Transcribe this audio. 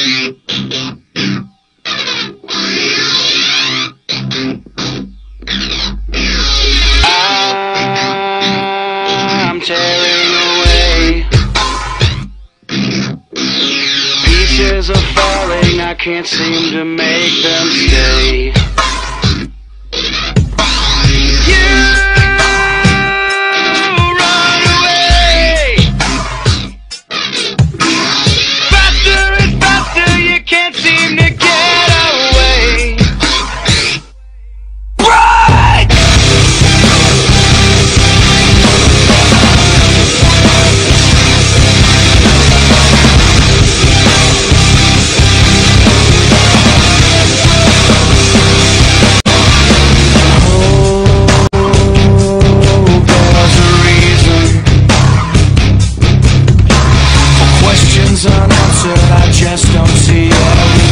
I'm tearing away. Pieces are falling, I can't seem to make them stay. You run away. Faster and faster, you can't seem to get away. Run! Unanswered, I just don't see it.